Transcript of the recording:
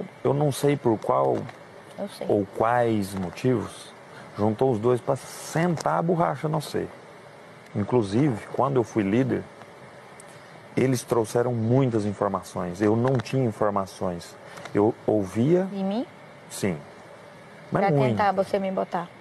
Eu não sei por qual Eu sei. ou quais motivos, juntou os dois para sentar a borracha no C. Inclusive, quando eu fui líder, eles trouxeram muitas informações. Eu não tinha informações. Eu ouvia... De mim? Sim. Mas Pra muito. tentar você me botar.